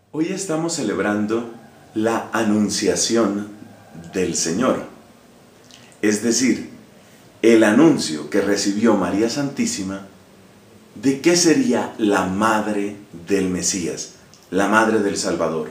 Hoy estamos celebrando la Anunciación del Señor, es decir, el anuncio que recibió María Santísima de qué sería la madre del Mesías, la madre del Salvador.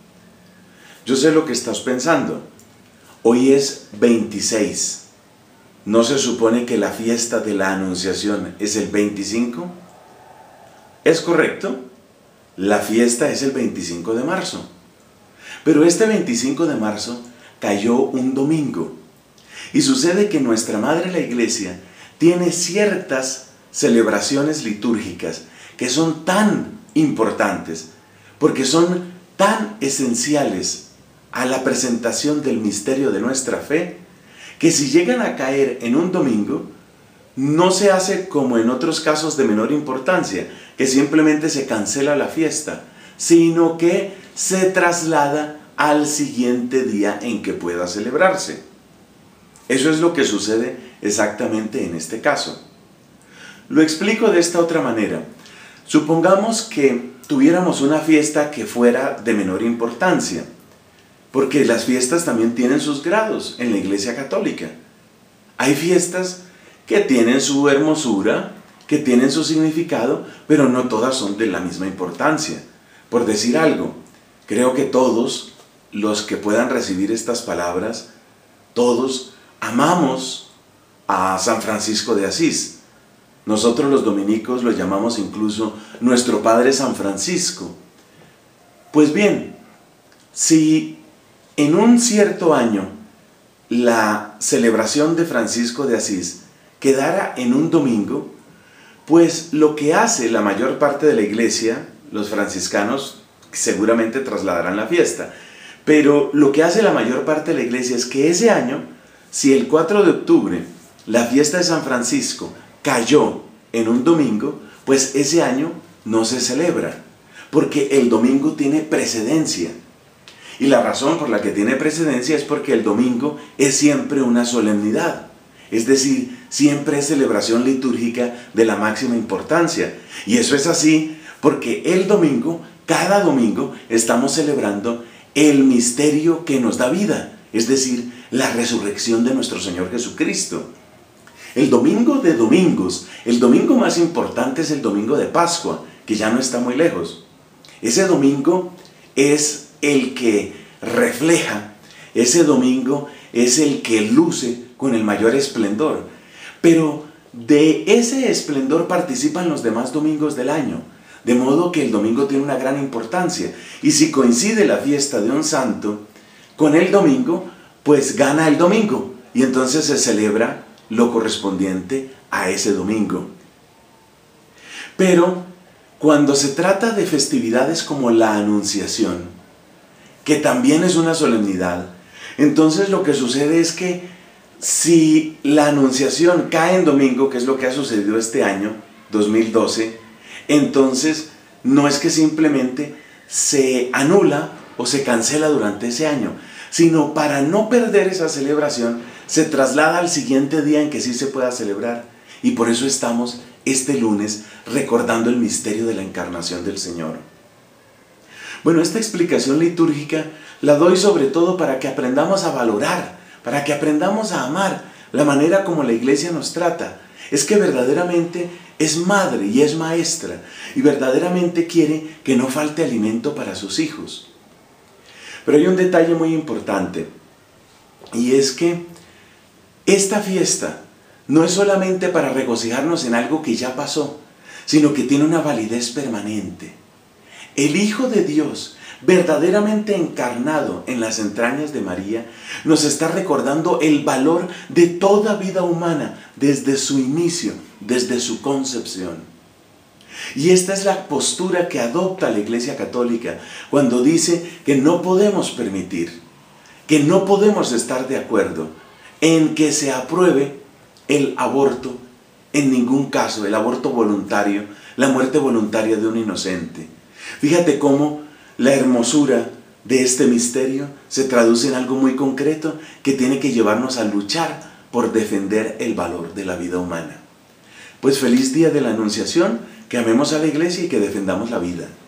Yo sé lo que estás pensando. Hoy es 26. ¿No se supone que la fiesta de la Anunciación es el 25? ¿Es correcto? La fiesta es el 25 de marzo. Pero este 25 de marzo cayó un domingo. Y sucede que nuestra Madre la Iglesia tiene ciertas celebraciones litúrgicas que son tan importantes, porque son tan esenciales a la presentación del misterio de nuestra fe, que si llegan a caer en un domingo, no se hace como en otros casos de menor importancia, que simplemente se cancela la fiesta, sino que se traslada al siguiente día en que pueda celebrarse. Eso es lo que sucede exactamente en este caso. Lo explico de esta otra manera. Supongamos que tuviéramos una fiesta que fuera de menor importancia, porque las fiestas también tienen sus grados en la Iglesia Católica. Hay fiestas que tienen su hermosura, que tienen su significado, pero no todas son de la misma importancia. Por decir algo, creo que todos los que puedan recibir estas palabras, todos amamos a San Francisco de Asís. Nosotros los dominicos lo llamamos incluso nuestro Padre San Francisco. Pues bien, si en un cierto año la celebración de Francisco de Asís quedara en un domingo, pues lo que hace la mayor parte de la iglesia, los franciscanos seguramente trasladarán la fiesta, pero lo que hace la mayor parte de la iglesia es que ese año, si el 4 de octubre la fiesta de San Francisco cayó en un domingo, pues ese año no se celebra, porque el domingo tiene precedencia. Y la razón por la que tiene precedencia es porque el domingo es siempre una solemnidad. Es decir, siempre es celebración litúrgica de la máxima importancia. Y eso es así porque el domingo, cada domingo, estamos celebrando el misterio que nos da vida. Es decir, la resurrección de nuestro Señor Jesucristo. El domingo de domingos, el domingo más importante es el domingo de Pascua, que ya no está muy lejos. Ese domingo es el que refleja, ese domingo es el que luce con el mayor esplendor. Pero de ese esplendor participan los demás domingos del año, de modo que el domingo tiene una gran importancia. Y si coincide la fiesta de un santo con el domingo, pues gana el domingo, y entonces se celebra lo correspondiente a ese domingo. Pero cuando se trata de festividades como la Anunciación, que también es una solemnidad, entonces lo que sucede es que si la Anunciación cae en domingo, que es lo que ha sucedido este año, 2012, entonces no es que simplemente se anula o se cancela durante ese año, sino para no perder esa celebración, se traslada al siguiente día en que sí se pueda celebrar. Y por eso estamos este lunes recordando el misterio de la encarnación del Señor. Bueno, esta explicación litúrgica la doy sobre todo para que aprendamos a valorar, para que aprendamos a amar la manera como la Iglesia nos trata. Es que verdaderamente es madre y es maestra, y verdaderamente quiere que no falte alimento para sus hijos. Pero hay un detalle muy importante, y es que esta fiesta no es solamente para regocijarnos en algo que ya pasó, sino que tiene una validez permanente. El Hijo de Dios, verdaderamente encarnado en las entrañas de María, nos está recordando el valor de toda vida humana desde su inicio, desde su concepción. Y esta es la postura que adopta la Iglesia Católica cuando dice que no podemos permitir, que no podemos estar de acuerdo en que se apruebe el aborto, en ningún caso, el aborto voluntario, la muerte voluntaria de un inocente. Fíjate cómo la hermosura de este misterio se traduce en algo muy concreto que tiene que llevarnos a luchar por defender el valor de la vida humana. Pues feliz día de la Anunciación, que amemos a la Iglesia y que defendamos la vida.